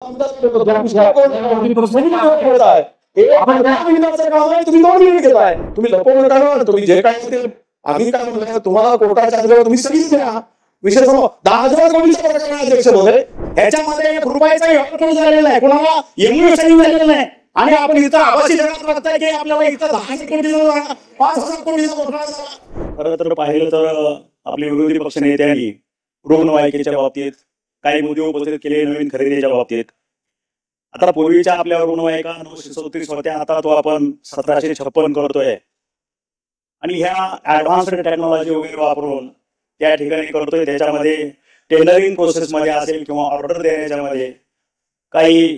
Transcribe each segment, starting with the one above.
तुम्ही 2 मिनिट घेताय, तुम्ही लपवून नका. तुम्ही जे काय आम्ही काय म्हणलं तुम्हाला कोर्टाच्या आजल्यावर तुम्ही सगळीच द्या. विषय 10,000 कोटीचा प्रकरण अध्यक्ष महोदय, ह्याच्यामध्ये 1 रुपयाचाही हक्क झालेला नाही, कोणाला एम्युनिशन झालेलं नाही. आणि आपण इथं आभासी जगात बघताय की आपल्याला इथं 10 कोटीचा 5,000 कोटीचा घोटाळा झाला. खरं तर पाहिलं तर आपले विरोधी पक्ष नेत्यांनी रुग्णवाहिकेच्या बाबतीत काही मुद्दे उपस्थित केले, नवीन खरेदीच्या बाबतीत. आता पूर्वीच्या आपल्या रुग्णवाहिका 934 होत्या, आता तो आपण 1756 करतोय. आणि ह्या ऍडव्हान्स्ड टेक्नॉलॉजी वगैरे वापरून त्या ठिकाणी करतोय. त्याच्यामध्ये टेंडरिंग प्रोसेसमध्ये असेल किंवा ऑर्डर देण्याच्या मध्ये काही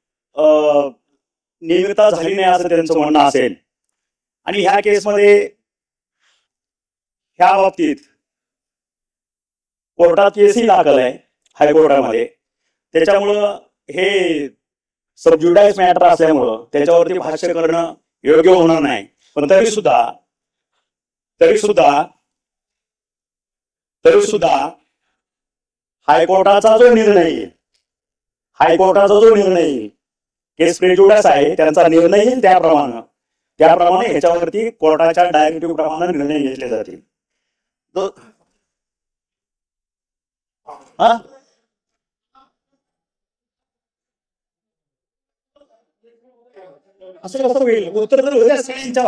नियमितता झाली नाही असं त्यांचं म्हणणं असेल. आणि ह्या केसमध्ये ह्या बाबतीत कोर्टात केसही दाखल आहे हायकोर्टामध्ये. त्याच्यामुळं हे सबज्युडाइस मॅटर असल्यामुळं त्याच्यावरती भाष्य करणं योग्य होणार नाही. पण तरी सुद्धा हायकोर्टाचा जो निर्णय केस प्रेज्युडाइस आहे त्यांचा निर्णय येईल त्याप्रमाणे ह्याच्यावरती कोर्टाच्या डायरेक्टिव्ह प्रमाणे निर्णय घेतले जातील. असं कसं होईल? उत्तर तर होईल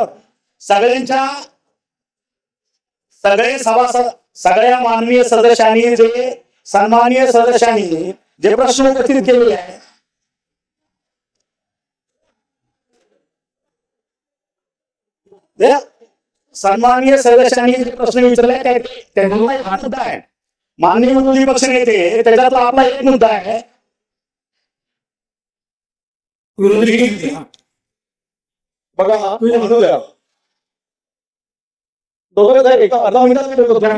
सगळ्या माननीय सदस्यांनी सन्माननीय सदस्यांनी जे प्रश्न उपस्थित केलेले आहे सन्माननीय सदस्यांनी जे प्रश्न विचारले त्यांना हा मुद्दा आहे. माननीय विरोधी पक्ष नेते त्याच्यातला आपला एक मुद्दा आहे. बघा एका अर्धा मिनिटात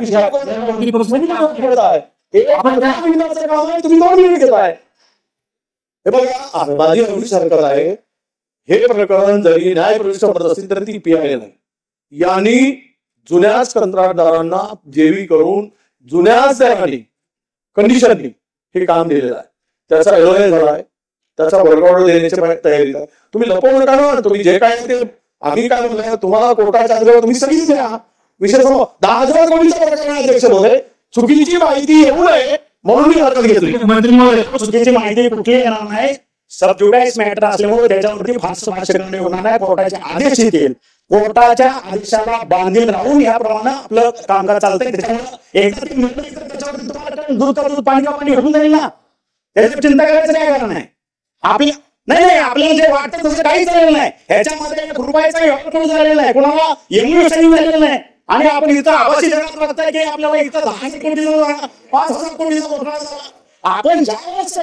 तुम्ही 2 मिनिट घेताय. हे बघा माझी एवढी सरकार आहे, हे प्रकरण जरी न्यायप्रविष्ट पडत असतील तरी ती पीआय नाही. यांनी जुन्याच कंत्राटदारांना जेवी करून जुन्याच कंडिशननी हे काम दिलेलं आहे. त्याचा एलोय झालाय, त्याचा वर्गवाढ देण्याची तयारी आहे. तुम्ही लपवू नका. तुम्ही जे काय आम्ही काय म्हणलं तुम्हाला कोर्टाच्या आजल्यावर तुम्ही सगळीच द्या. विषय 10,000 कोटीचा प्रकरण अध्यक्ष महोदय, चुकीची माहिती येऊ नये म्हणून मी हरकत घेतली. चुकीची माहिती कुठली येणार नाही. सबज्युडाइस मॅटर असल्यामुळे त्याच्यावरती भाष्य करणे होणार नाही. कोर्टाचे आदेश येतील, कोर्टाच्या आदेशाला बांधील राहून याप्रमाणे आपलं कामकाज चालतंय. त्याच्यामुळे एकदा त्याच्यावरती तुम्हाला पाणी होऊन जाईल ना, त्याची चिंता करायचं काय कारण आहे. आपल्याला जे वाटतं तसं काहीच झालेलं नाही. ह्याच्यामध्ये 1 रुपयाचाही हक्क झालेला नाही, कोणाला एम्युनिशन झालेलं नाही. आणि आपण इथं आभासी जगात बघताय की आपल्याला इथं 10 कोटीचा 5,000 कोटीचा घोटाळा झाला. आपण ज्यावेळेस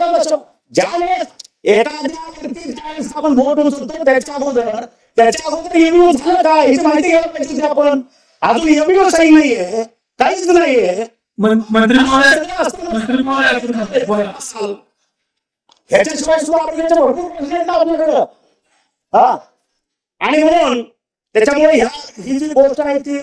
आपण वोट उचलतो त्याच्या अगोदर एमयू झालं का याची माहिती घ्यायला पाहिजे. आपण अजून एमयू सही नाहीये, काहीच नाहीये. ह्याच्याशिवाय सुद्धा भरपूर आपल्याकडं. आणि म्हणून त्याच्यामुळे ही जी गोष्ट आहे ती,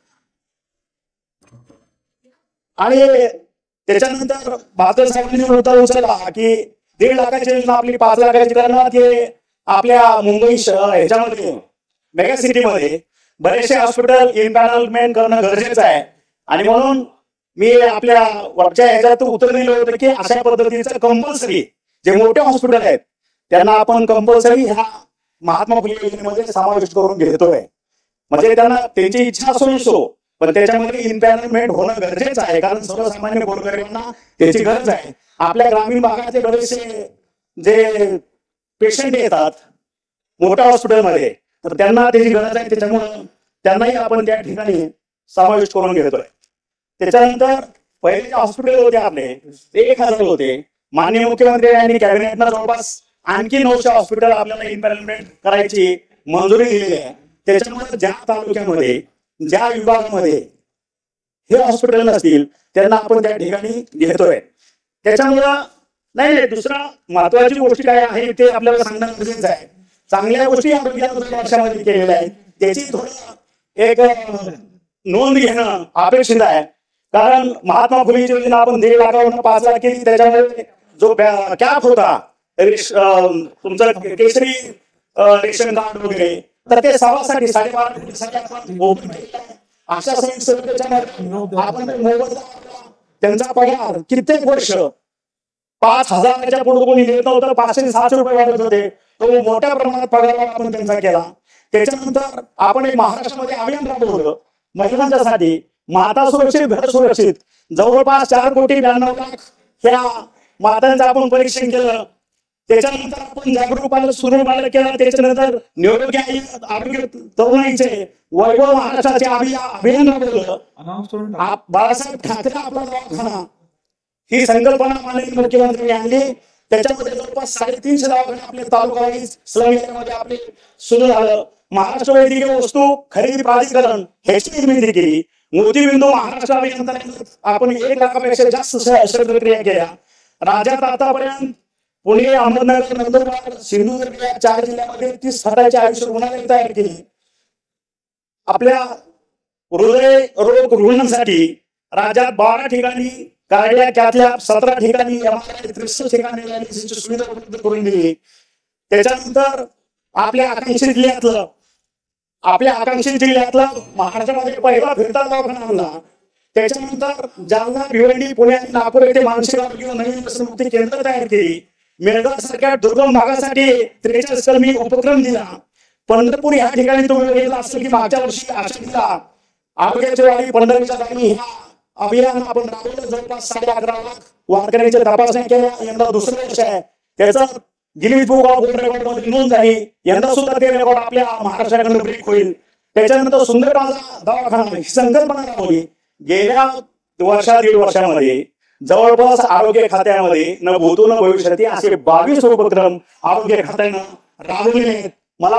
आणि त्याच्यानंतर बहादूर साहेबांनी मुद्दा उचलला की 1.5 लाखाची योजना आपली 5 लाखाची करणार. ते आपल्या मुंबई ह्याच्यामध्ये मेगा सिटीमध्ये बरेचसे हॉस्पिटल इम्पॅनलमेंट करणं गरजेचं आहे. आणि म्हणून मी आपल्या वरच्या ह्याच्यात उत्तर दिलं होतं की अशा पद्धतीचं कंपल्सरी जे मोठे हॉस्पिटल आहेत त्यांना आपण कंपल्सरी ह्या महात्मा फुले योजनेमध्ये समावेश करून घेतोय. म्हणजे त्यांना त्यांची इच्छा असो नसो पण त्याच्यामध्ये इम्पॅनलमेंट होणं गरजेचं आहे. कारण सर्वसामान्य गोरगरिबांना त्याची गरज आहे. आपल्या ग्रामीण भागाचे बरेचसे जे पेशंट येतात मोठ्या हॉस्पिटलमध्ये तर त्यांना त्याची गरज आहे. त्याच्यामुळं त्यांनाही आपण त्या ठिकाणी समावेश करून घेतोय. त्याच्यानंतर पहिले जे हॉस्पिटल होते आपले ते 1,000 होते. माननीय मुख्यमंत्री यांनी कॅबिनेटनं जवळपास आणखी 900 हॉस्पिटल आपल्याला इम्पॅनलमेंट करायची मंजुरी दिलेली आहे. त्याच्यामुळे ज्या तालुक्यामध्ये ज्या विभागामध्ये हे हॉस्पिटल नसतील त्यांना आपण त्या ठिकाणी घेतोय. त्याच्यामुळं नाही दुसरा महत्वाची गोष्ट काय आहे ते आपल्याला सांगणं गरजेचं आहे. चांगल्या गोष्टी या वर्षामध्ये केलेल्या आहेत त्याची थोडं एक नोंद घेणं अपेक्षित आहे. कारण महात्मा फुले योजना आपण 1.5 लाखावरून 5 लाख केली. त्याच्यामध्ये जो कॅप होता तुमचं केसरी रेशन कार्ड वगैरे, तर ते सर्वांसाठी 12.5 आपण मोफत केलंय. अशा संस्थेच्या आपण मोबदला त्यांचा पगार कित्येक वर्ष 5,000च्या पुढे कोणी देत नव्हतं, 500-700 रुपये वाढत होते, तो मोठ्या प्रमाणात पगार आपण त्यांचा केला. त्याच्यानंतर आपण एक महाराष्ट्रामध्ये अभियान राबवलं महिलांच्यासाठी, माता सुरक्षित घर सुरक्षित. जवळपास 4,92,00,000 ह्या मातांचं आपण परीक्षण केलं. त्याच्यानंतर आपण जागरूक पालक सुरू पालक केलं. त्याच्यानंतर निरोगी आरोग्य तरुणाईचे वैभव महाराष्ट्राचे अभियान राबवलं. बाळासाहेब ठाकरे आपला दवाखाना ही संकल्पना माननीय मुख्यमंत्र्यांनी आणली. त्याच्यामध्ये जवळपास 350 दवाखाने आपल्या तालुका वाईज स्लम एरियामध्ये आपले सुरू झालं. महाराष्ट्र वैद्यकीय वस्तू खरेदी प्राधिकरण ह्याची निर्मिती केली. मोतीबिंदू महाराष्ट्र अभियानांतर्गत आपण 1 लाखापेक्षा जास्त शस्त्रक्रिया केल्या. राज्यात आतापर्यंत पुणे, अहमदनगर, नंदुरबार, सिंधुदुर्ग या 4 जिल्ह्यामध्ये 30 खाटाची आयुष रुग्णालय तयार केली. आपल्या हृदय रोग रुग्णांसाठी राज्यात 12 ठिकाणी कार्डियाक कॅथ 17 ठिकाणी MRI 63 ठिकाणी डायलिसिसची सुविधा उपलब्ध करून दिली. त्याच्यानंतर आपल्या आकांक्षित जिल्ह्यातला महाराष्ट्रामध्ये पहिला फिरता दवाखाना आणला. त्याच्यानंतर जालना, भिवंडी, पुणे आणि नागपूर येथे मानसिक आरोग्य नवीन व्यसनमुक्ती केंद्र तयार केली. मेळघाट सारख्या दुर्गम भागासाठी 43 कलमी उपक्रम दिला. पंढरपूर या ठिकाणी तुम्ही बघितलं असेल की मागच्या वर्षी आषाढीला आरोग्याची वारी पंढरीच्या दारी ह्या अभियान आपण राबवलं. जवळपास 11.5 लाख वारकऱ्यांच्या तपासण्या केल्या. यंदा दुसरं वर्ष आहे. त्याचं Guinness book of world record मध्ये नोंद झाली. यंदा सुद्धा ते रेकॉर्ड आपल्या महाराष्ट्राकडून ब्रेक होईल. त्याच्यानंतर सुंदर माझा दवाखाना ही संकल्पना राबवली. गेल्या 1.5 वर्षामध्ये जवळपास आरोग्य खात्यामध्ये न भूतो न भविष्यती असे 22 उपक्रम आरोग्य खात्यानं राबवले आहेत. मला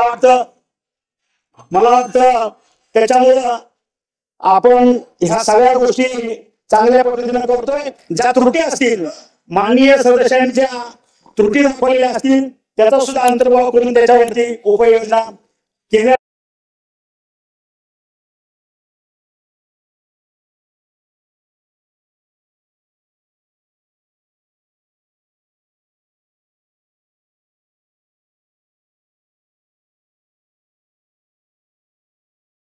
वाटतं त्याच्यामुळं आपण ह्या सगळ्या गोष्टी चांगल्या पद्धतीने करतोय. ज्या त्रुटी असतील, माननीय सदस्यांच्या त्रुटी दाखवलेल्या असतील, त्याचा सुद्धा अंतर्भाव करून त्याच्यावरती उपाययोजना केल्या.